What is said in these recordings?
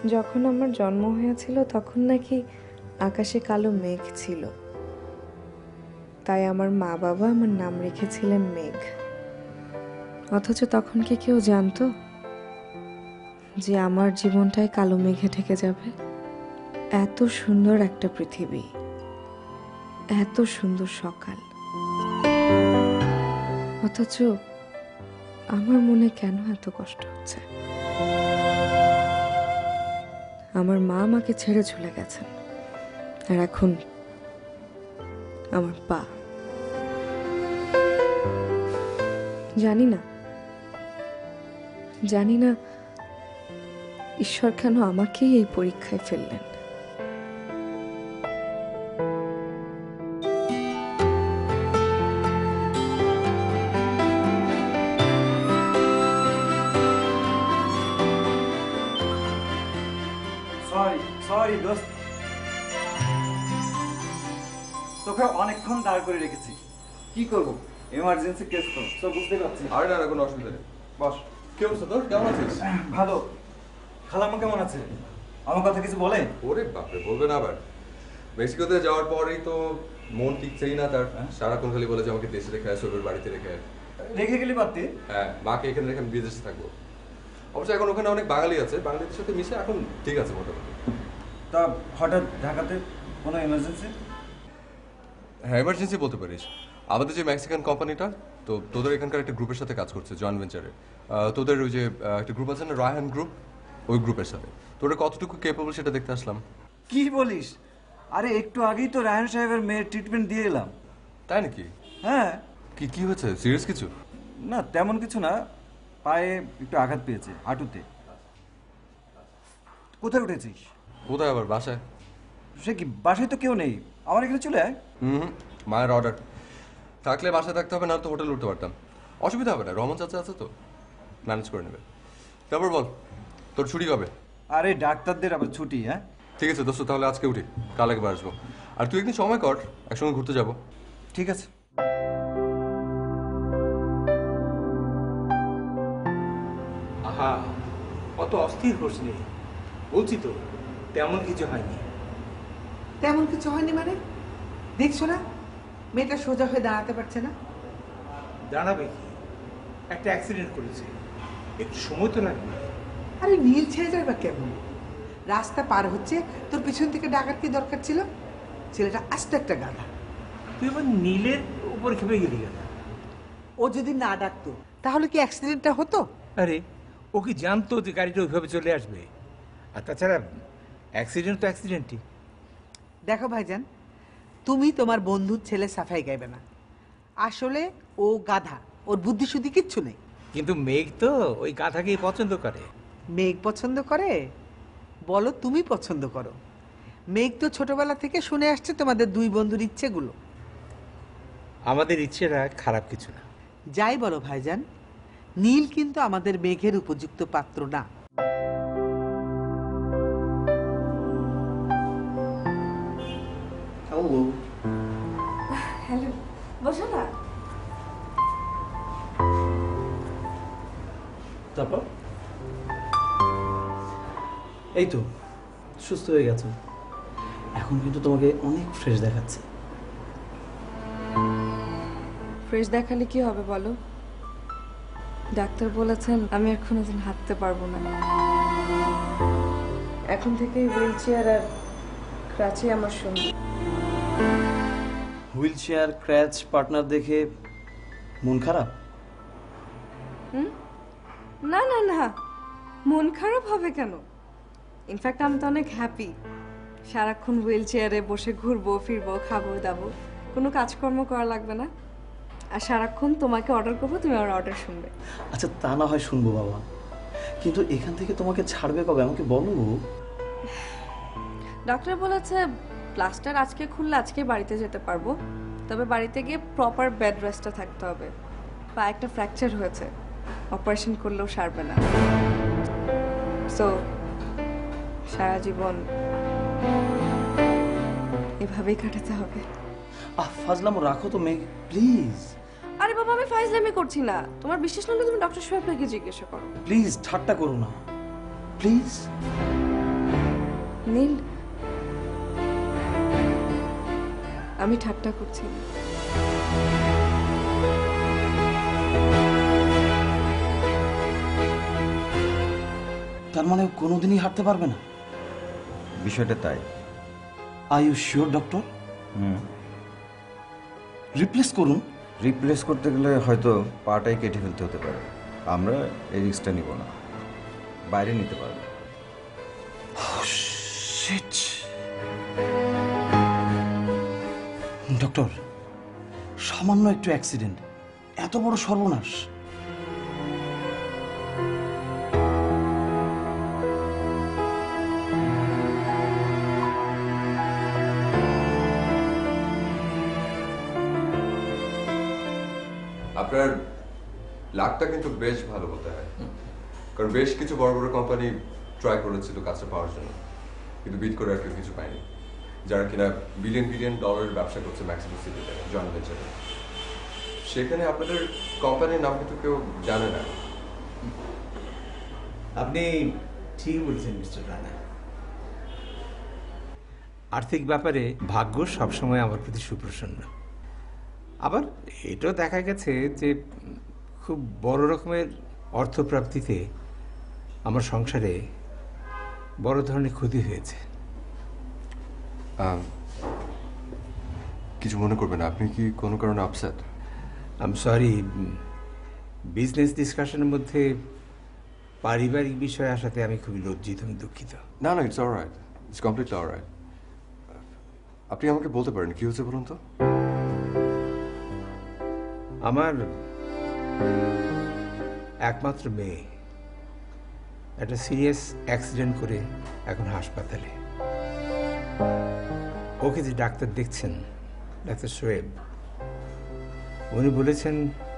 যখন আমার জন্ম হয়েছিল তখন নাকি আকাশে কালো মেঘ ছিল, তাই আমার মা বাবা আমার নাম রেখেছিলেন মেঘ। অথচ তখন কি কেউ জানতো যে আমার জীবনটাই কালো মেঘে ঢেকে যাবে? এত সুন্দর একটা পৃথিবী, এত সুন্দর সকাল, অথচ আমার মনে কেন এত কষ্ট হচ্ছে? আমার মা আমাকে ছেড়ে চলে গেছেন, আর এখন আমার পা। জানি না ঈশ্বর কেন আমাকেই এই পরীক্ষায় ফেললেন। সরি দোস্ত, তোকে অনেকক্ষণ দাঁড় করে রেখেছি। কি করবো, এমার্জেন্সি কেস তো, সব বুঝতে পারছি। আরে না, কোনো অসুবিধা নেই, বস। কি অবস্থা তোর, কেমন আছিস? ভালো। খালাম্মা কেমন আছে? আমার কথা কিছু বলে? ওরে বাপরে, বলবে না আবার। মেক্সিকোতে যাওয়ার পরেই তো মন টিকছেই না তার। সারাক্ষণ খালি বলে যে আমাকে দেশে রেখে আয়, সবের বাড়িতে রেখে আয়। রেখে গেলি পারতি? হ্যাঁ, মাকে এখানে রেখে আমি বিদেশে থাকবো। অবশ্য এখন ওখানে অনেক বাঙালি আছে, বাঙালিদের সাথে মিশে এখন ঠিক আছে মোটামুটি। তা হঠাৎ ঢাকাতে কোনো এমার্জেন্সি? হ্যাঁ, এমার্জেন্সি বলতে পারিস। আমাদের যে মেক্সিকান কোম্পানিটা, তো তোদের এখানকার একটা গ্রুপের সাথে কাজ করছে, জয়েন্ট ভেঞ্চারে। তোদের ওই যে একটা গ্রুপ আছে না, রায়হান গ্রুপ, ওই গ্রুপের সাথে তোরা কতটুকু কেপেবল সেটা দেখতে আসলাম। কি বলিস? আরে একটু আগেই তো রায়হান সাহেবের মেয়ের ট্রিটমেন্ট দিয়ে এলাম। তাই নাকি? হ্যাঁ। কি হয়েছে, সিরিয়াস কিছু? না তেমন কিছু না, পায়ে একটু আঘাত পেয়েছে, হাঁটুতে। কোথায় উঠেছিস? কোথায় আবার, বাসায়। সে কি, বাসায় তো কেউ নেই, আমার এখানে চলে আয়। মায়ের অর্ডার, থাকলে বাসায় থাকতে হবে, না তো হোটেলে উঠতে পারতাম। অসুবিধা হবে না, রহমান চাচা আছে তো, ম্যানেজ করে নেবে। তারপর বল, তোর ছুটি কবে? আরে ডাক্তারদের আবার ছুটি? হ্যাঁ ঠিক আছে দোস্ত, তাহলে আজকে উঠি, কাল একবার আসবো। আর তুই একদিন সময় কর, একসঙ্গে ঘুরতে যাবো। ঠিক আছে। আহা, অত অস্থির হোস নি, বলছি তো তেমন কিছু হয়নি। তেমন কিছু হয়নি মানে? দেখছো না মেয়েটা সোজা হয়ে দাঁড়াতে পারছে না। দাঁড়াবে কি, একটা অ্যাক্সিডেন্ট করেছে, একটু সময় তো লাগবে। আরে নীল ছেড়ে যাবে কেমন? রাস্তা পার হচ্ছে, তোর পিছন থেকে ডাকার কি দরকার ছিল? ছেলেটা আস্ত একটা গাধা। তুই এবার নীলের উপর খেপে গেলি কেন? ও যদি না ডাকতো তাহলে কি অ্যাক্সিডেন্টটা হতো? আরে ও কি জানতো যে গাড়িটা ওইভাবে চলে আসবে? আর তাছাড়া অ্যাক্সিডেন্ট তো অ্যাক্সিডেন্টই। দেখো ভাইজান, তুমি তোমার বন্ধুর ছেলে সাফাই গাইবে না। আসলে ও গাধা, ওর বুদ্ধি শুদ্ধি কিচ্ছু নেই। কিন্তু মেঘ তো ওই গাধাকেই পছন্দ করে। মেঘ পছন্দ করে? বলো তুমি পছন্দ করো? মেঘ তো ছোটবেলা থেকে শুনে আসছে তোমাদের দুই বন্ধুর ইচ্ছেগুলো। আমাদের ইচ্ছেটা খারাপ কিছু না। যাই বলো ভাইজান, নীল কিন্তু আমাদের মেঘের উপযুক্ত পাত্র না। হ্যালো, বসো না। তারপর এই তো সুস্থ হয়ে গেছো, এখন কিন্তু তোমাকে অনেক ফ্রেশ দেখাচ্ছে। ফ্রেশ দেখালে কি হবে বলো? ডাক্তার বলেছেন আমি এখন হাঁটতে পারবো না। এখন থেকে হুইল চেয়ার আর ক্রাচে আমার সঙ্গী। হুইল চেয়ার ক্র্যাচ পার্টনার দেখে মন খারাপ? না না না, মন খারাপ হবে কেন? ইনফ্যাক্ট আমি তো অনেক হ্যাপি। সারাক্ষণ হুইল চেয়ারে বসে ঘুরবো ফিরবো, খাবো দাবো, কোনো কাজকর্ম করা লাগবে না। আর সারাক্ষণ তোমাকে অর্ডার করবো, তুমি আমার অর্ডার শুনবে। আচ্ছা তা না হয় শুনবো বাবা, কিন্তু এখান থেকে তোমাকে ছাড়বে কবে আমাকে বলো। ডক্টর বলেছে প্লাস্টার আজকে খুললে আজকে বাড়িতে যেতে পারবো, তবে বাড়িতে গিয়ে প্রপার বেড রেস্টে থাকতে হবে। পা একটা ফ্র্যাকচার হয়েছে, অপারেশন করলেও সারবে না। সো সারা জীবন এভাবেই কাটাতে হবে। ফাজলামো রাখো তো মেঘ, প্লিজ। আরে বাবা, আমি ফাইজলামি করছি না। তোমার বিশ্বাস না হলে তুমি ডক্টর সাহেবকে জিজ্ঞাসা করো। প্লিজ ঠাট্টা করো না, প্লিজ। নীল, আমি ঠাট্টা করছি না। তার মানে ও কোনোদিনই হাঁটতে পারবে না? বিষয়টা তাই। Are you sure doctor? Replace করুন। রিপ্লেস করতে গেলে হয়তো পাটাই কেটে ফেলতে হতে পারে। আমরা এই রিস্কটা নিব না, বাইরে নিতে পারবো। শিট। ডক্টর, সামান্য একটু অ্যাক্সিডেন্ট, এত বড় সর্বনাশ। আপনার লাকটা কিন্তু বেশ ভালো বলতে হয়, কারণ বেশ কিছু বড় বড় কোম্পানি ট্রাই করেছিল কাজটা পাওয়ার জন্য, কিন্তু বিট করে আর কেউ কিছু পায়নি, যারা কিনা বিলিয়ন বিলিয়ন ডলারের ব্যবসা করছে ম্যাক্সিমাম সিটিতে জয়েন্ট ভেঞ্চারে। সেখানে আপনাদের কোম্পানির নাম কিন্তু কেউ জানে না। আপনি ঠিক বলছেন মিস্টার রানা। আর্থিক ব্যাপারে ভাগ্য সবসময় আমার প্রতি সুপ্রসন্ন। আবার এটাও দেখা গেছে যে খুব বড় রকমের অর্থপ্রাপ্তিতে আমার সংসারে বড় ধরনের ক্ষতি হয়েছে। কিছু মনে করবেন, আপনি কি কোনো কারণে আপসেট? আই সরি, বিজনেস ডিসকাশনের মধ্যে পারিবারিক বিষয় আসাতে আমি খুবই লজ্জিত, আমি দুঃখিত। না না, it's alright, it's completely alright. আপনি আমাকে বলতে পারেন কি হয়েছে বলুন তো? আমার একমাত্র মেয়ে একটা সিরিয়াস অ্যাক্সিডেন্ট করে এখন হাসপাতালে। ওকে যে ডাক্তার দেখছেন, ডাক্তার শোয়েব, উনি বলেছেন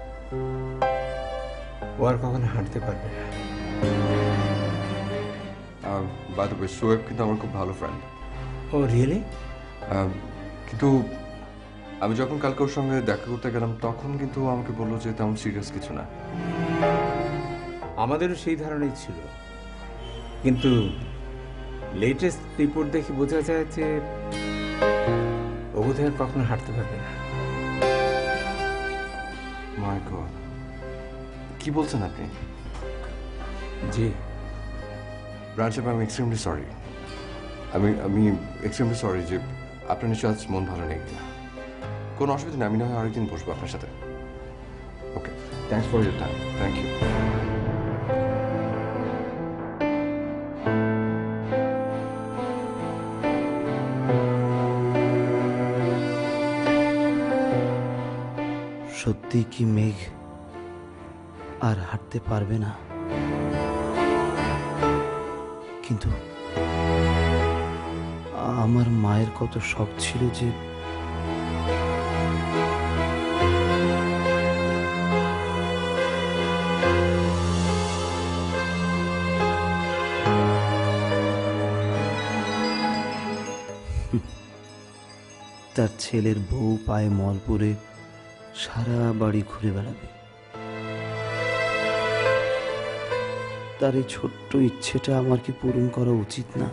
ও আর কখনো হাঁটতে পারবে না। বাই দ্য ওয়ে, শোয়েব কিন্তু আমার খুব ভালো ফ্রেন্ড। ও রিয়েলি? কিন্তু আমি যখন কালকে ওর সঙ্গে দেখা করতে গেলাম তখন কিন্তু আমাকে বললো যে তেমন সিরিয়াস কিছু না। আমাদেরও সেই ধারণাই ছিল, কিন্তু লেটেস্ট রিপোর্ট দেখে বোঝা যায় যে ও বোধহয় আর কখনো হাঁটতে পারবে না। মাই গড, কি বলছেন আপনি? জি। ব্রাঞ্চ সাহেব, আমি এক্সট্রিমলি সরি। আমি এক্সট্রিমলি সরি যে আপনার নিশ্চয় আজ মন ভালো নেই। কোনো অসুবিধা নেই, আমি না হয় আরেকদিন বসবো আপনার সাথে। Okay, thanks for your time. Thank you. সত্যি কি মেঘ আর হাঁটতে পারবে না? কিন্তু আমার মায়ের কত শখ ছিল যে তার ছেলের বউ পায়ে মল পরে সারা বাড়ি ঘুরে বেড়াবে। তার এই ছোট্ট ইচ্ছেটা আমার কি পূরণ করা উচিত না?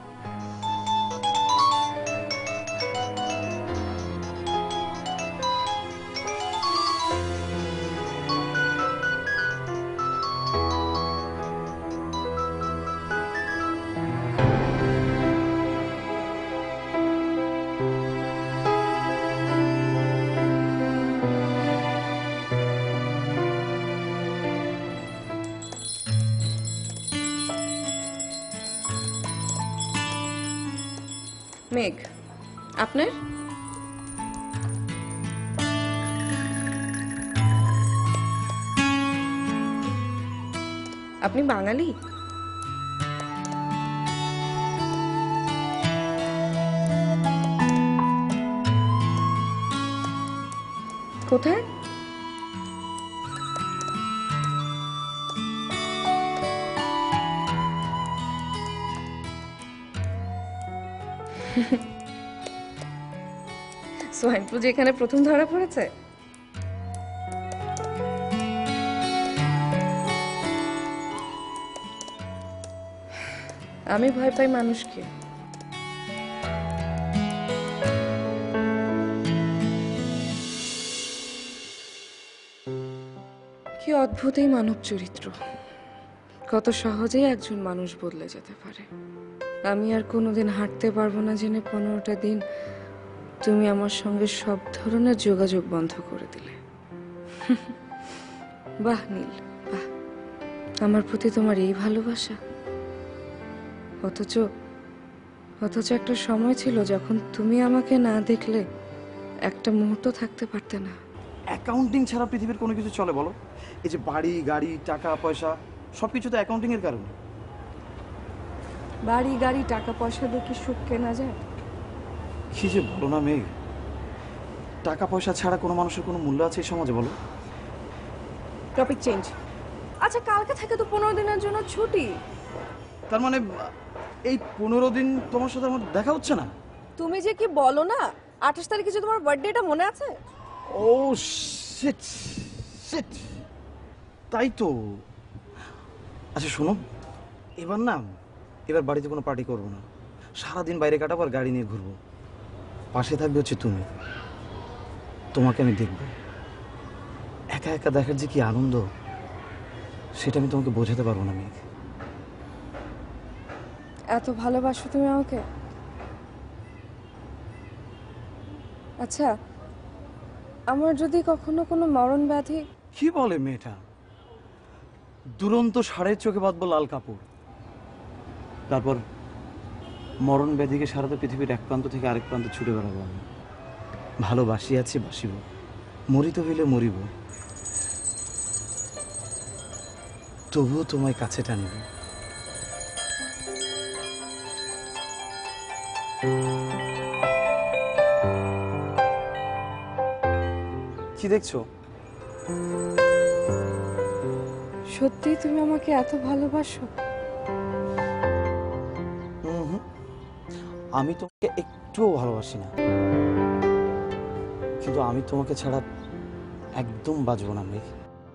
মেঘ, আপনার? আপনি বাঙালি? কোথায়? সোয়াইন ফ্লু যে এখানে প্রথম ধরা পড়েছে? আমি ভয় পাই মানুষকে, কি অদ্ভুতই মানব চরিত্র, কত সহজেই একজন মানুষ বদলে যেতে পারে। আমি আর কোনোদিন হাঁটতে পারবো না জেনে 15টা দিন তুমি আমার সঙ্গে সব ধরনের যোগাযোগ বন্ধ করে দিলে। বাহ নীল, বাহ, আমার প্রতি তোমার এই ভালোবাসা। অথচ অথচ একটা সময় ছিল যখন তুমি আমাকে না দেখলে একটা মুহূর্ত থাকতে পারতে না। অ্যাকাউন্টিং ছাড়া পৃথিবীর কোনো কিছু চলে বলো? এই যে বাড়ি গাড়ি টাকা পয়সা সব কিছু তো অ্যাকাউন্টিংয়ের কারণে। বাড়ি গাড়ি টাকা পয়সা দিয়ে কি সুখ কেনা যায়? কি যে বলো না মেঘ, টাকা পয়সা ছাড়া কোনো মানুষের কোনো মূল্য আছে এই সমাজে বলো? Topic change. আচ্ছা, কালকে থেকে তো 15 দিনের জন্য ছুটি। তার মানে এই 15 দিন তোমার সাথে আমার দেখা হচ্ছে না? তুমি যে কি বলো না, 28 তারিখে যে তোমার বার্থডেটা মনে আছে? ও শিট শিট, তাই তো। আচ্ছা শোনো, এবার বাড়িতে কোনো পার্টি করবো না, সারাদিন বাইরে কাটাবো আর গাড়ি নিয়ে ঘুরবো। পাশে থাকবে হচ্ছে তুমি, তোমাকে আমি দেখবো। একা একা দেখার যে কি আনন্দ সেটা আমি তোমাকে বোঝাতে পারবো না মেঘ। এত ভালোবাসো তুমি আমাকে? আচ্ছা, আমার যদি কখনো কোনো মরণ ব্যাধি। কি বলে মেয়েটা? দুরন্ত ষাঁড়ের চোখে বাঁধবো লাল কাপড়, তারপর মরণ ব্যাধিকে সারাতে পৃথিবীর এক প্রান্ত থেকে আরেক প্রান্তে ছুটে বেড়াবো আমি। ভালোবাসি আছি, বাসিব, মরিত হইলে মরিব, তবুও তোমায় কাছে টানিব। কি দেখছো? সত্যি তুমি আমাকে এত ভালোবাসো? আমি তোমাকে একটুও ভালোবাসি না, কিন্তু আমি তোমাকে ছাড়া একদম বাঁচবো না মেঘ।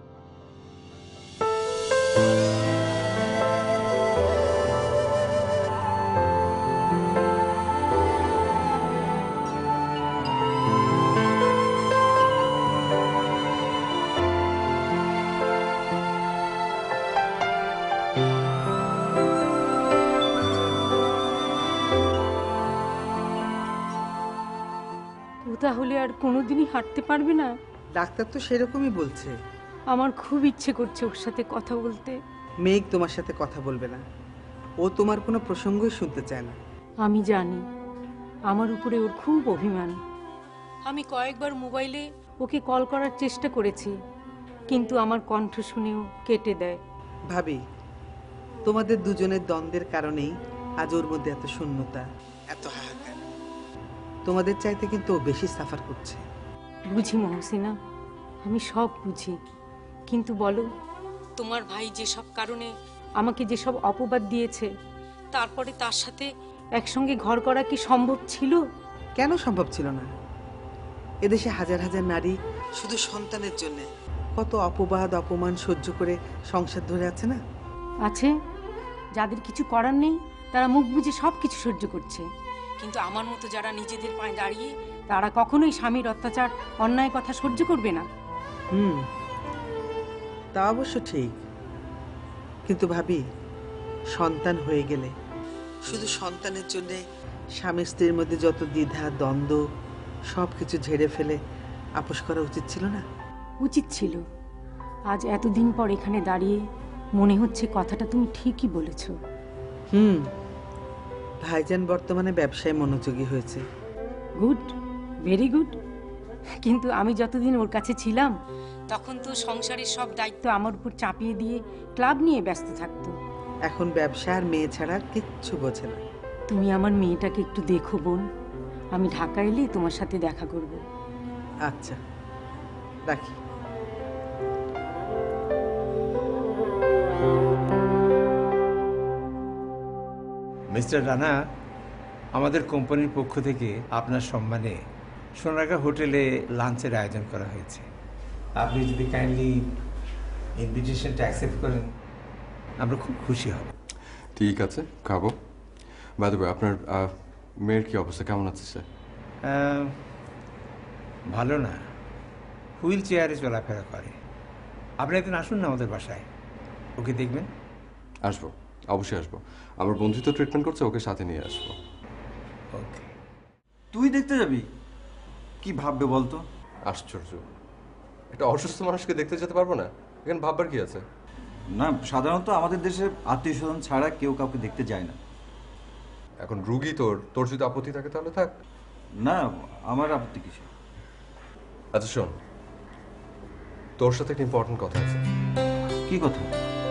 তাহলে আর কোনোদিনই হাঁটতে পারবে না? ডাক্তার তো সেরকমই বলছে। আমার খুব ইচ্ছে করছে ওর সাথে কথা বলতে। মেঘ তোমার সাথে কথা বলবে না, ও তোমার কোনো প্রসঙ্গই শুনতে চায় না। আমি জানি আমার উপরে ওর খুব অভিমান। আমি কয়েকবার মোবাইলে ওকে কল করার চেষ্টা করেছি, কিন্তু আমার কণ্ঠ শুনেও কেটে দেয়। ভাবি, তোমাদের দুজনের দ্বন্দ্বের কারণেই আজ ওর মধ্যে এত শূন্যতা, এত হাহাকার। তোমাদের চাইতে কিন্তু ও বেশি সাফার করছে। বুঝি মহসিনা, আমি সব বুঝি, কিন্তু বলো, তোমার ভাই যেসব কারণে আমাকে যেসব অপবাদ দিয়েছে, তারপরে তার সাথে একসঙ্গে ঘর করা কি সম্ভব ছিল? কেন সম্ভব ছিল না? এদেশে হাজার হাজার নারী শুধু সন্তানের জন্য কত অপবাদ অপমান সহ্য করে সংসার ধরে আছে না? আছে, যাদের কিছু করার নেই তারা মুখ বুজে সব কিছু সহ্য করছে, কিন্তু আমার মতো যারা নিজেদের পায়ে দাঁড়িয়ে, তারা কখনোই স্বামীর অত্যাচার অন্যায় কথা সহ্য করবে না। তা অবশ্য ঠিক, কিন্তু ভাবি, সন্তান হয়ে গেলে শুধু সন্তানের জন্য স্বামী স্ত্রীর মধ্যে যত দ্বিধা দ্বন্দ্ব সব কিছু ঝেড়ে ফেলে আপোষ করা উচিত ছিল না? উচিত ছিল। আজ এতদিন পর এখানে দাঁড়িয়ে মনে হচ্ছে কথাটা তুমি ঠিকই বলেছ। ভাইজান বর্তমানে ব্যবসায় মনোযোগী হয়েছে। Good, very good. কিন্তু আমি যতদিন ওর কাছে ছিলাম তখন তো সংসারের সব দায়িত্ব আমার উপর চাপিয়ে দিয়ে ক্লাব নিয়ে ব্যস্ত থাকতো। এখন ব্যবসা আর মেয়ে ছাড়া কিচ্ছু বোঝে না। তুমি আমার মেয়েটাকে একটু দেখো বোন, আমি ঢাকা এলে তোমার সাথে দেখা করব। আচ্ছা, রাখি। মিস্টার রানা, আমাদের কোম্পানির পক্ষ থেকে আপনার সম্মানে সোনারগাঁ হোটেলে লাঞ্চের আয়োজন করা হয়েছে। আপনি যদি কাইন্ডলি ইনভিটেশনটা অ্যাকসেপ্ট করেন আমরা খুব খুশি হব। ঠিক আছে, খাবো। বাই দ্য ওয়ে, আপনার মেয়ের কি অবস্থা, কেমন আছে সে? ভালো না, হুইল চেয়ারে চলাফেরা করে। আপনি একদিন আসুন না আমাদের বাসায়, ওকে দেখবেন। আসবো, অবশ্যই আসবো। আমার বন্ধু তো ট্রিটমেন্ট করছে, ওকে সাথে নিয়ে আসবো। ওকে। তুই দেখতে যাবি? কি ভাববে বলতো? আশ্চর্য, একটা অসুস্থ মানুষকে দেখতে যেতে পারবো না? এখানে ভাববার কি আছে? না, সাধারণত আমাদের দেশে আত্মীয় স্বজন ছাড়া কেউ কাউকে দেখতে যায় না। এখন রুগী তোর, তোর যদি আপত্তি থাকে তাহলে থাক। না, আমার আপত্তি কিছু। আচ্ছা শোন, তোর সাথে একটা ইম্পর্টেন্ট কথা আছে। কি কথা?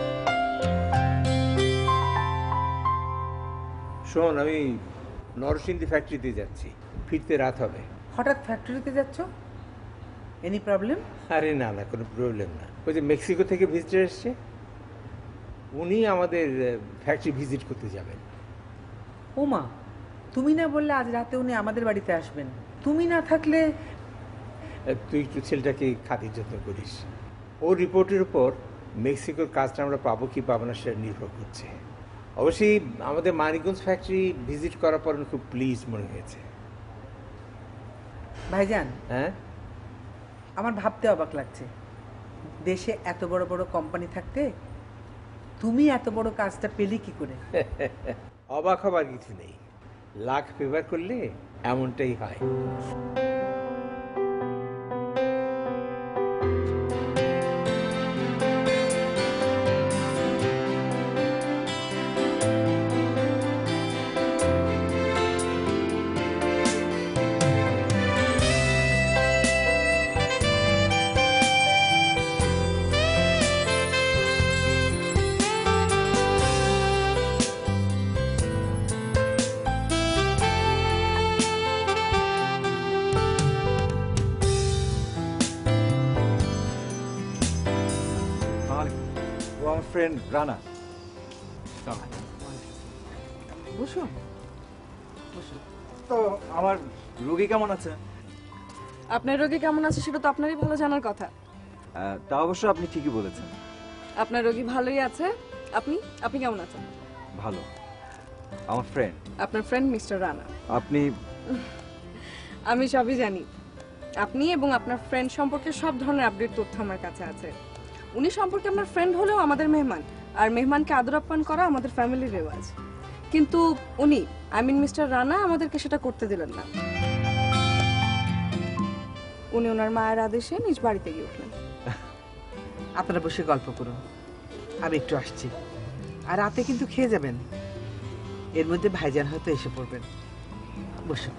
শোন, আমি নরসিংদী ফ্যাক্টরিতে যাচ্ছি, ফিরতে রাত হবে। হঠাৎ ফ্যাক্টরিতে যাচ্ছ? Any problem? আরে না না, কোনো প্রবলেম না। ওই যে মেক্সিকো থেকে ভিজিটার এসছে, উনি আমাদের ফ্যাক্টরি ভিজিট করতে যাবেন। ও মা, তুমি না বললে আজ রাতে উনি আমাদের বাড়িতে আসবেন? তুমি না থাকলে? তুই একটু ছেলেটাকে খাতির যত্ন করিস। ওর রিপোর্টের উপর মেক্সিকোর কাজটা আমরা পাবো কি পাবো না সেটা নির্ভর করছে। অবশ্যই আমাদের মানিকগঞ্জ ফ্যাক্টরি ভিজিট করার পর খুব প্লিজ মনে হয়েছে। ভাইজান, হ্যাঁ, আমার ভাবতে অবাক লাগছে, দেশে এত বড় বড় কোম্পানি থাকতে তুমি এত বড় কাজটা পেলে কি করে? অবাক হবার কিছু নেই, লাখ ফেভার করলে এমনটাই হয়। ও আমার ফ্রেন্ড রানা। বসো। তো আমার রোগী কেমন আছে? আপনার রোগী কেমন আছে সেটা তো আপনারই ভালো জানার কথা। তা অবশ্য আপনি ঠিকই বলেছেন। আপনার রোগী ভালোই আছে। আপনি আপনি কেমন আছেন? ভালো। আমার ফ্রেন্ড। আপনার ফ্রেন্ড মিস্টার রানা। আপনি? আমি সবই জানি। আপনি এবং আপনার ফ্রেন্ড সম্পর্কে সব ধরনের আপডেট তথ্য আমার কাছে আছে। উনি সম্পর্কে আমার ফ্রেন্ড হলেও আমাদের মেহমান, আর মেহমানকে আদর আপ্যায়ন করা আমাদের ফ্যামিলির রেওয়াজ। কিন্তু উনি, আই মিন মিস্টার রানা, আমাদেরকে সেটা করতে দিলেন না। উনি ওনার মায়ের আদেশে নিজ বাড়িতে গিয়ে উঠলেন। আপনারা বসে গল্প করুন, আমি একটু আসছি। আর রাতে কিন্তু খেয়ে যাবেন, এর মধ্যে ভাইজান হয়তো এসে পড়বেন। বসুন।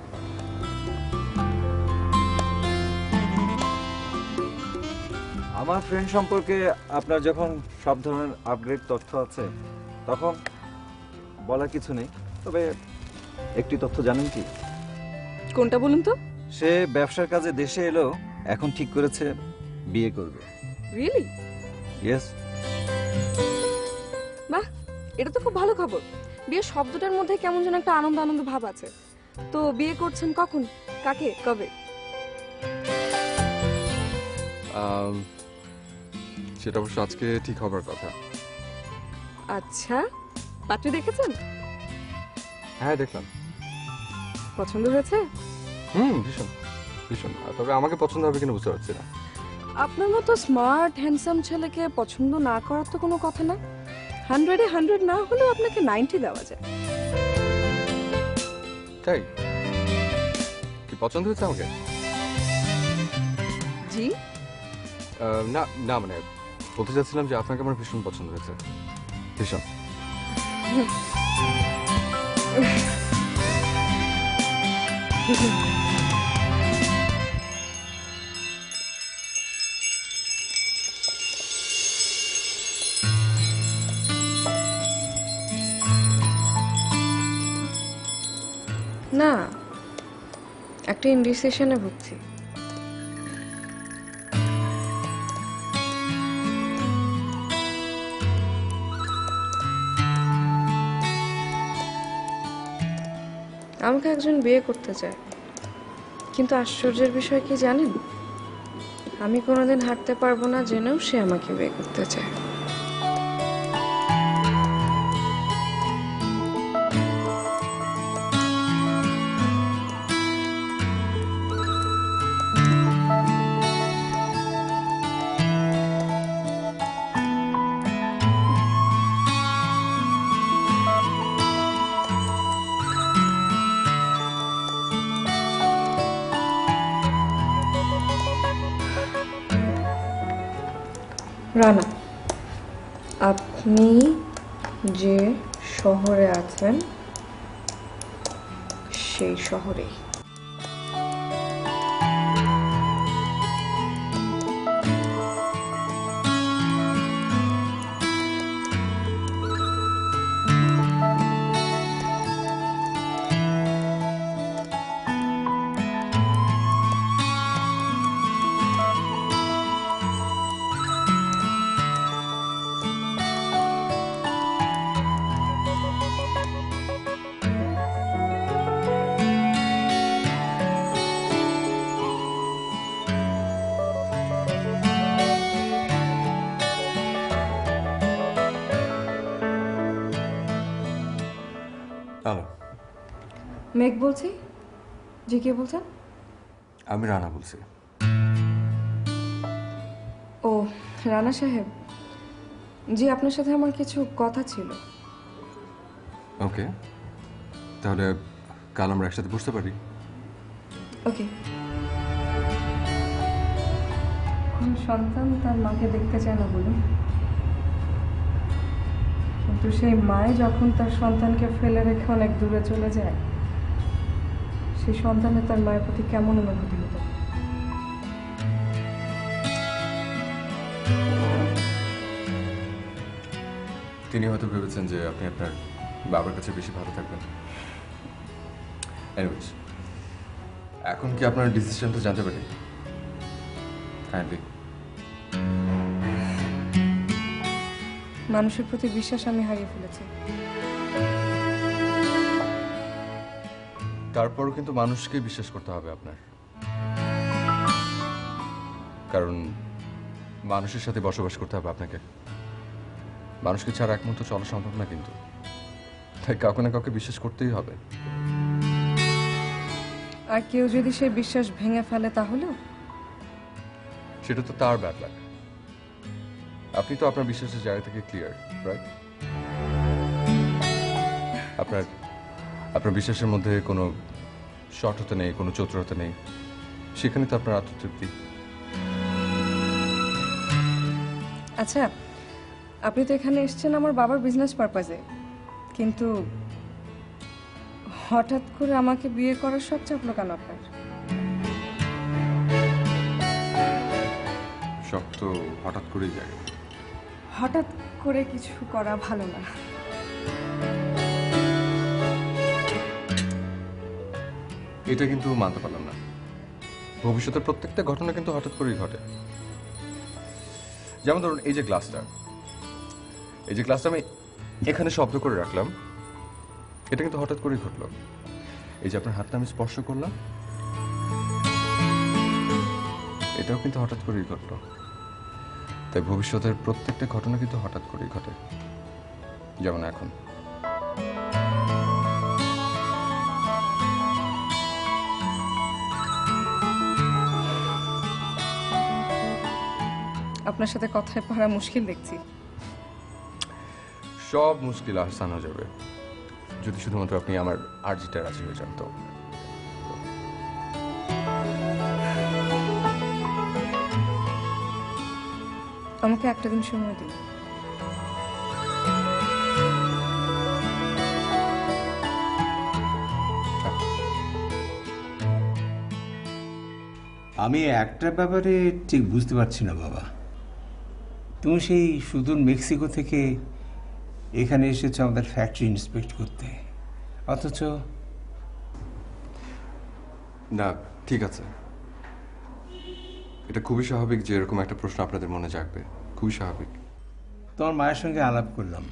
আমার ফ্রেন্ড সম্পর্কে আপনার যখন সব ধরনের আপগ্রেড তথ্য আছে তখন বলার কিছু নেই, তবে একটি তথ্য জানেন কি? কোনটা বলুন তো? সে ব্যবসার কাজে দেশে এলো, এখন ঠিক করেছে বিয়ে করবে। রিয়েলি? ইয়েস। বাহ, এটা তো খুব ভালো খবর। বিয়ে শব্দটার মধ্যে কেমন যেন একটা আনন্দ আনন্দ ভাব আছে। তো বিয়ে করছেন কখন, কাকে, কবে? সেটা অবশ্য আজকে ঠিক হবার কথা। আচ্ছা, পাত্রী দেখেছেন? হ্যাঁ, দেখলাম। পছন্দ হয়েছে? ভীষণ ভীষণ। তবে আমাকে পছন্দ হবে কিনা বুঝতে পারছি না। আপনার মতো স্মার্ট হ্যান্ডসাম ছেলেকে পছন্দ না করার তো কোনো কথা না। 100-এ 100 না হলেও আপনাকে 90 দেওয়া যায়। তাই কি পছন্দ হয়েছে আমাকে? জি। না না, মানে বলতে চাচ্ছিলাম যে আপনাকে আমার ভীষণ পছন্দ হয়েছে, ভীষণ। না, একটা ইনডিসিশনে ভুগছি। আমাকে একজন বিয়ে করতে চায়, কিন্তু আশ্চর্যের বিষয় কি জানেন? আমি কোনোদিন হাঁটতে পারবো না জেনেও সে আমাকে বিয়ে করতে চায়। রানা, আপনি যে শহরে আছেন সেই শহরেই। হ্যালো, মেঘ বলছি। জি, কে বলছেন? আমি রানা বলছি। ও, রানা সাহেব, জি আপনার সাথে আমার কিছু কথা ছিল। ওকে, তাহলে কাল আমরা একসাথে বসতে পারি। ওকে। কোন সন্তান তার মাকে দেখতে চায় না বলুন? কিন্তু সেই মায় যখন তার সন্তানকে ফেলে রেখে অনেক দূরে চলে যায়, সেই সন্তানের তার মায়ের প্রতি কেমন অনুভূতি হতো? তিনি হয়তো ভেবেছেন যে আপনি আপনার বাবার কাছে বেশি ভালো থাকবেন। এনিওয়েজ, এখন কি আপনার ডিসিশনটা জানতে পারি কাইন্ডলি? মানুষের প্রতি বিশ্বাস আমি হারিয়ে ফেলেছি। তারপরও কিন্তু মানুষকে বিশ্বাস করতে হবে আপনার, কারণ মানুষের সাথে বসবাস করতে হবে আপনাকে। মানুষকে ছাড়া এক মুহূর্ত চলা সম্ভব না, কিন্তু তাই কাউকে না কাউকে বিশ্বাস করতেই হবে। আর কেউ যদি সেই বিশ্বাস ভেঙে ফেলে তাহলেও? সেটা তো তার ব্যাড লাক। আপনি তো আপনার বিশ্বাসের জায়গা থেকে ক্লিয়ার, রাইট? আপনার বিশ্বাসের মধ্যে কোনো শর্টতা নেই, কোনো চতুরতা নেই, সেখানে তো আপনার আত্মতৃপ্তি। আচ্ছা, আপনি তো এখানে এসেছেন আমার বাবার বিজনেস পারপাজে, কিন্তু হঠাৎ করে আমাকে বিয়ে করার শখ চাপলো কেন আপনার? শখ তো হঠাৎ করেই যায়। হঠাৎ করে কিছু করা ভালো না। এটা কিন্তু মানতে পারলাম না। ভবিষ্যতের প্রত্যেকটা ঘটনা কিন্তু হঠাৎ করেই ঘটে। যেমন ধরুন এই যে গ্লাসটা আমি এখানে শব্দ করে রাখলাম, এটা কিন্তু হঠাৎ করেই ঘটলো। এই যে আপনার হাতটা আমি স্পর্শ করলাম, এটাও কিন্তু হঠাৎ করেই ঘটলো। তাই ভবিষ্যতের প্রত্যেকটা ঘটনা কিন্তু হঠাৎ করেই ঘটে, যেমন এখন। আপনার সাথে কথায় পারা মুশকিল দেখছি। সব মুশকিল আহসান হয়ে যাবে যদি শুধুমাত্র আপনি আমার আর্জিটা রাজি হয়ে যান। তো আমাকে একটা দিন সময় দিন। আমি একটা ব্যাপারে ঠিক বুঝতে পারছি না বাবা। তুমি সেই সুদূর মেক্সিকো থেকে এখানে এসেছো আমাদের ফ্যাক্টরি ইন্সপেক্ট করতে, অথচ না, ঠিক আছে, এটা খুবই স্বাভাবিক যে এরকম একটা প্রশ্ন আপনাদের মনে জাগবে, খুবই স্বাভাবিক। তোমার মায়ের সঙ্গে আলাপ করলাম,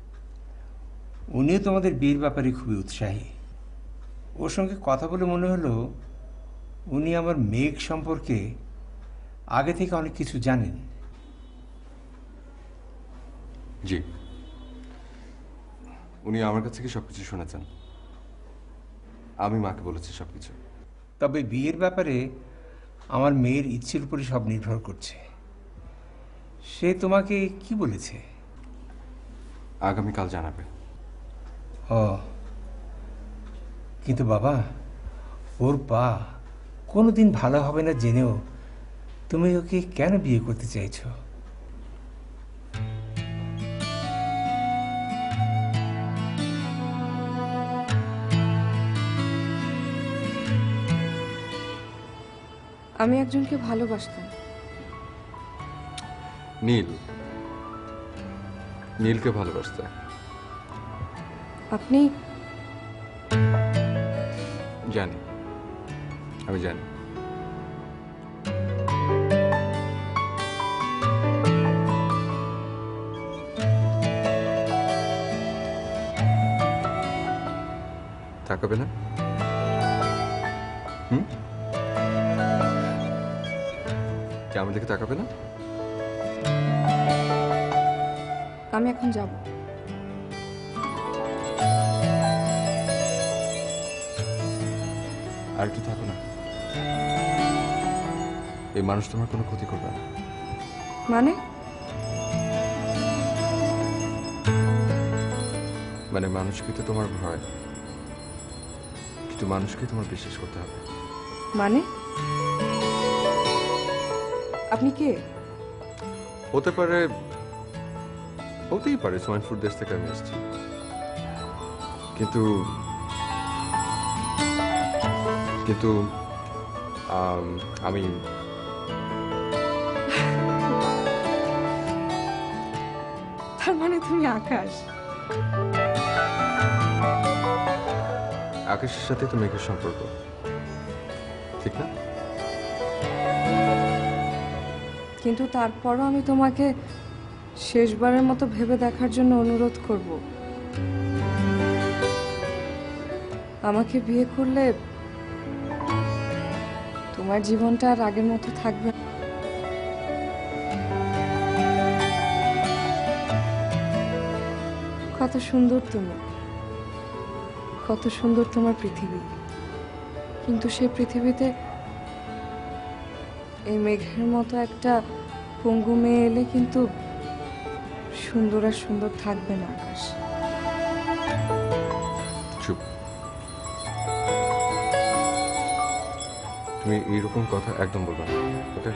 উনিও তোমাদের বিয়ের ব্যাপারে খুবই উৎসাহী। ওর সঙ্গে কথা বলে মনে হলো উনি আমার মেঘ সম্পর্কে আগে থেকে অনেক কিছু জানেন। জি, উনি আমার কাছ থেকে সবকিছু শুনেছেন। আমি মাকে বলেছি সবকিছু। তবে বিয়ের ব্যাপারে আমার মেয়ের ইচ্ছের উপরে সব নির্ভর করছে। সে তোমাকে কি বলেছে? আগামীকাল জানাবে। ও, কিন্তু বাবা, ওর পা কোনোদিন ভালো হবে না জেনেও তুমি ওকে কেন বিয়ে করতে চাইছো? আমি একজনকে ভালোবাসতাম। নীলকে ভালোবাসতে? আপনি? জানি, আমি জানি। তাকাবে না? আমার দিকে তাকাবে না? আমি এখন যাব। আর একটু থাকো না। এই মানুষ তোমার কোনো ক্ষতি করবে না। মানে মানুষকে তো তোমার ভয়, কিন্তু মানুষকে তোমার বিশ্বাস করতে হবে। মানে আপনি কে? হতেই পারে সোয়াইন ফ্লু দেশ থেকে আমি এসেছি, কিন্তু আমি তার মানে তুমি আকাশ? আকাশের সাথে তো মেঘের সম্পর্ক, ঠিক না? কিন্তু তারপরও আমি তোমাকে শেষবারের মতো ভেবে দেখার জন্য অনুরোধ করব। আমাকে বিয়ে করলে তোমার জীবনটা আর আগের মতো থাকবে না। কত সুন্দর তুমি, কত সুন্দর তোমার পৃথিবী, কিন্তু সেই পৃথিবীতে এই মেঘের মতো একটা পঙ্গু মেয়ে এলে কিন্তু সুন্দর আর সুন্দর থাকবে না আকাশ। চুপ। তুমি এইরকম কথা একদম বলবে না, ওকে?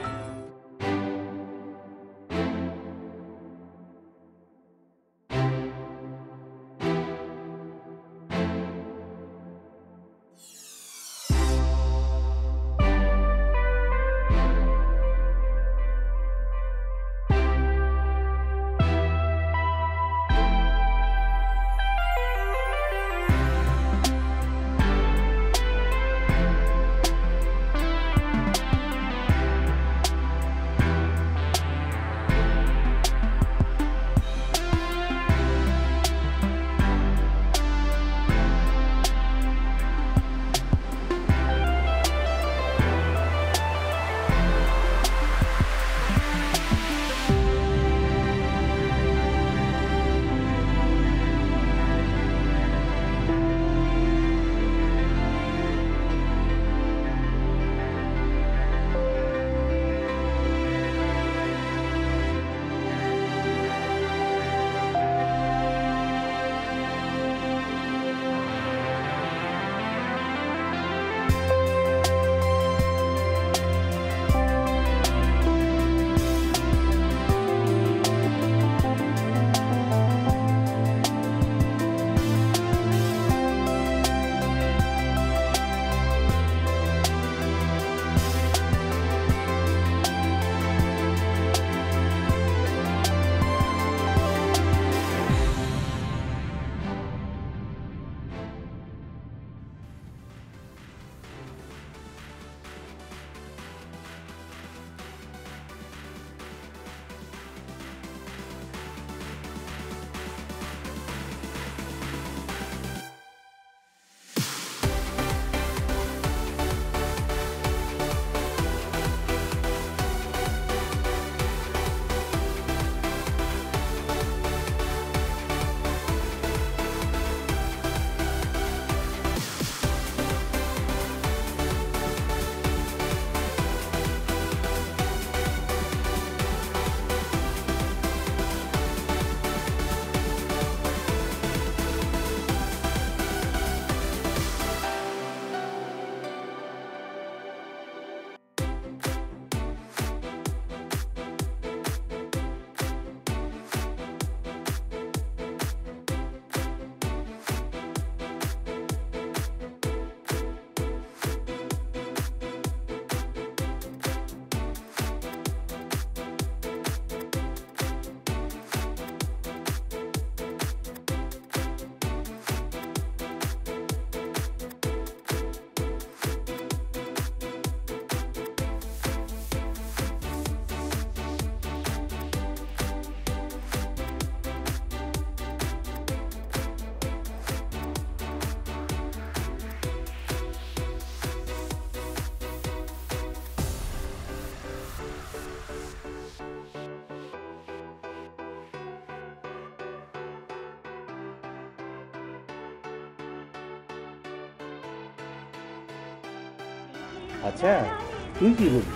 আচ্ছা তুই কি বলবি?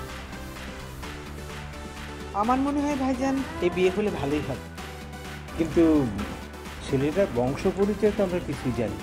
আমার মনে হয় ভাইজান এই বিয়ে হলে ভালোই হবে। কিন্তু ছেলেটার বংশ পরিচয় তো আমরা কিছুই জানি।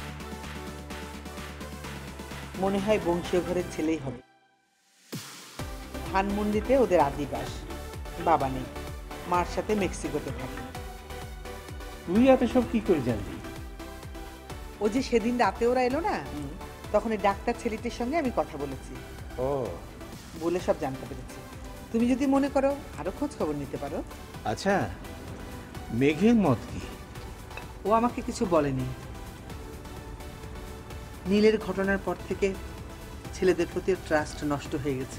মনে হয় বংশীয় ঘরের ছেলেই হবে। ধানমন্ডিতে ওদের আদিবাস, বাবা নেই, মার সাথে মেক্সিকোতে থাকে। তুই এত সব কি করে জানবি? ও যে সেদিন রাতে ওরা এলো না, তখন এই ডাক্তার ছেলেটির সঙ্গে আমি কথা বলেছি, ও বলে সব জানতে পেরেছি। তুমি যদি মনে করো আরো খোঁজ খবর নিতে পারো। আচ্ছা মেঘের মত কি? ও আমাকে কিছু বলেনি। নীলের ঘটনার পর থেকে ছেলেদের প্রতি ট্রাস্ট নষ্ট হয়ে গেছে।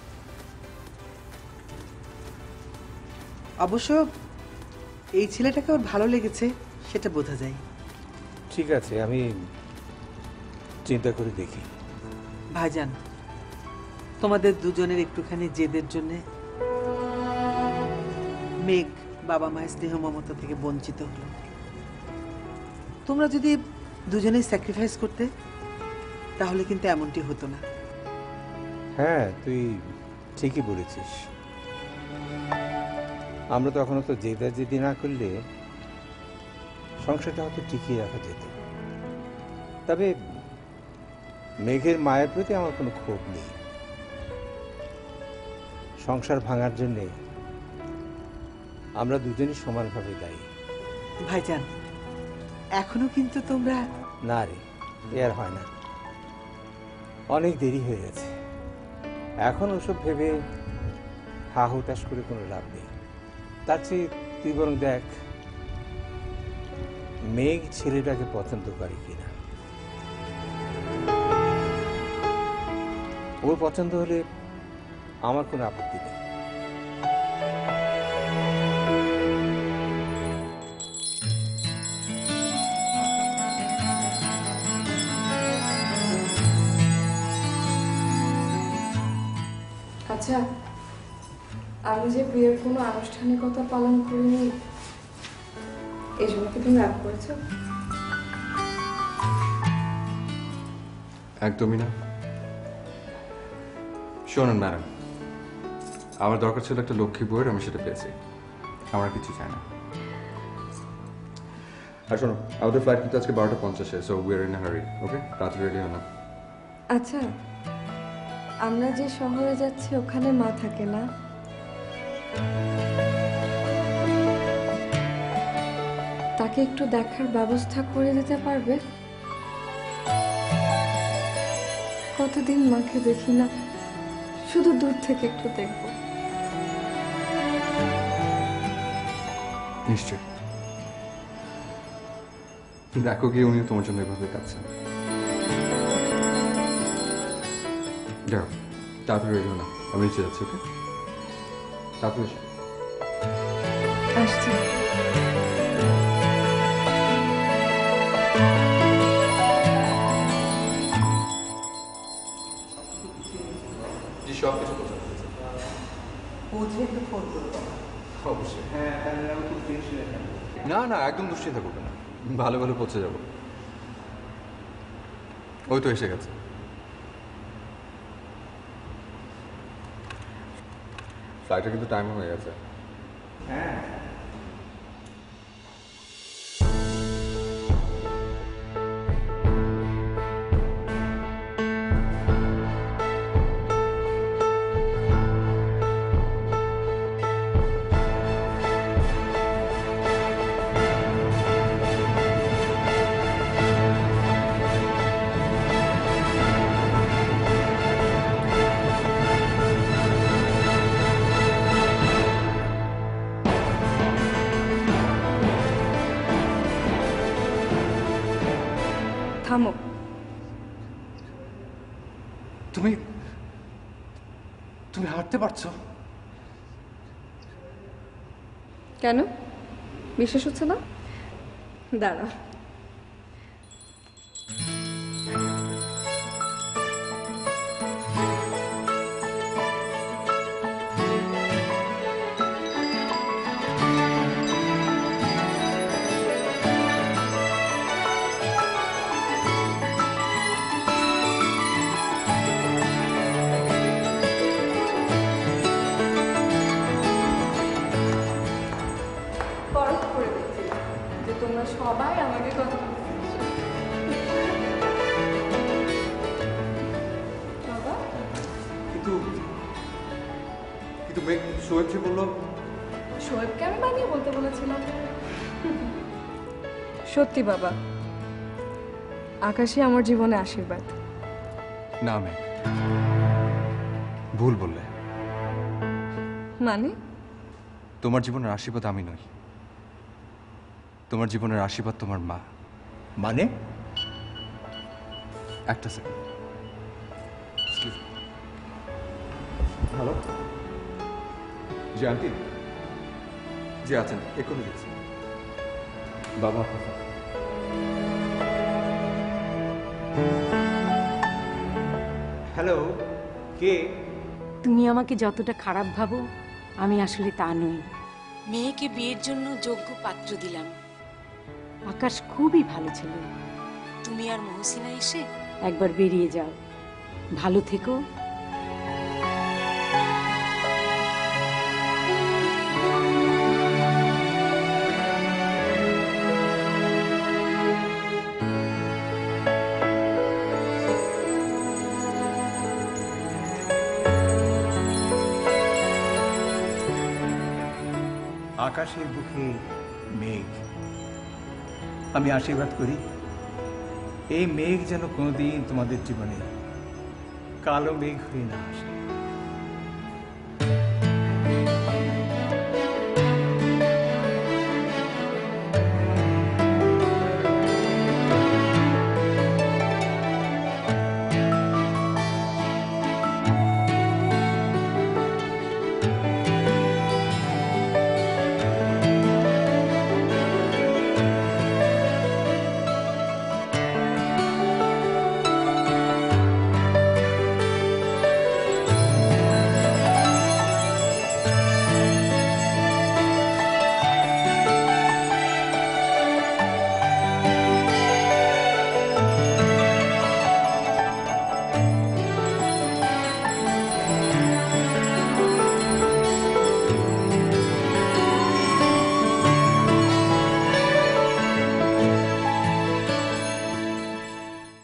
অবশ্য এই ছেলেটাকে ওর ভালো লেগেছে, সেটা বোঝা যায়। ঠিক আছে, আমি চিন্তা করে দেখি। ভাইজান, তোমাদের দুজনের একটুখানি জেদের জন্য মেঘ বাবা মায়ের স্নেহ মমতা থেকে বঞ্চিত হলো। তোমরা যদি দুজনেই স্যাক্রিফাইস করতে, তাহলে কিন্তু এমনটি হতো না। হ্যাঁ তুই ঠিকই বলেছিস। আমরা তখন তো জেদি না করলে সংসারটা হয়তো টিকিয়ে রাখা যেত। তবে মেঘের মায়ের প্রতি আমার কোনো ক্ষোভ নেই। সংসার ভাঙার জন্যে আমরা দুজনই সমানভাবে দায়ী। ভাইজান, এখনো কিন্তু তোমরা... না রে, এ আর হয় না, অনেক দেরি হয়ে গেছে। এখন ওসব ভেবে হা হুতাশ করে কোনো লাভ নেই। তার চেয়ে তুই বরং দেখ মেঘ ছেলেটাকে পছন্দ করে কিনা। ওর পছন্দ হলে আমার কোনো আপত্তি নেই। আচ্ছা, আমি যে বিয়ের কোনো আনুষ্ঠানিকতা পালন করিনি, এই জন্য কি তুমি রাগ করেছো? একদমই না। শোনেন ম্যাডাম, আমার দরকার ছিল একটা লক্ষ্মী বইয়ের, আমি সেটা পেয়েছি। আমার কিছু চাই না। আর শোনো, আমাদের ফ্লাইট কিন্তু আজকে 12:50, so we are in a hurry. Okay, তাড়াতাড়ি রেডি হলাম। আচ্ছা, আমরা যে শহরে যাচ্ছি ওখানে মা থাকে না? তাকে একটু দেখার ব্যবস্থা করে দিতে পারবে? কতদিন মাকে দেখি না, শুধু দূর থেকে একটু দেখব। নিশ্চয়। দেখো গিয়ে উনিও তোমার জন্য এভাবে কাঁদছেন। যাও, তাড়াতাড়ি রেডি হলাম, আমি নিচে যাচ্ছি। ওকে, তাড়াতাড়ি আসছি। সব কিছু পৌঁছে একটু ফোন করবো। অবশ্যই। না না, একদম দুশ্চিন্তা করবে না, ভালো ভালো পৌঁছে যাবো। ওই তো এসে গেছে। ফ্লাইটটা কিন্তু টাইম হয়ে গেছে। হ্যাঁ, থামো। তুমি তুমি হাঁটতে পারছো? কেন, বিশ্বাস হচ্ছে না? দাঁড়া। সবাই আমাকে কথা বাবা কিন্তু কিন্তু মেঘ শোয়েব যে বললো শোয়েবকে আমি বানিয়ে বলতে বলেছিলাম। সত্যি বাবা, আকাশই আমার জীবনে আশীর্বাদ। না মেঘ, ভুল বললে। মানে? তোমার জীবনের আশীর্বাদ আমি নই, তোমার জীবনের আশীর্বাদ তোমার মা। মানে? একটা সেকেন্ড। হ্যালো, জি আন্টি, জি আছেন, এক্ষুনি দিচ্ছি। বাবা হ্যালো, কে? তুমি আমাকে যতটা খারাপ ভাবো, আমি আসলে তা নই। মেয়েকে বিয়ের জন্য যোগ্য পাত্র দিলাম। আকাশ খুবই ভালো ছিল। তুমি আর মহসিনা এসে একবার বেরিয়ে যাও। ভালো থেকো। আকাশের বুকে মেঘ, আমি আশীর্বাদ করি এই মেঘ যেন কোনোদিন তোমাদের জীবনে কালো মেঘ হয়ে না আসে।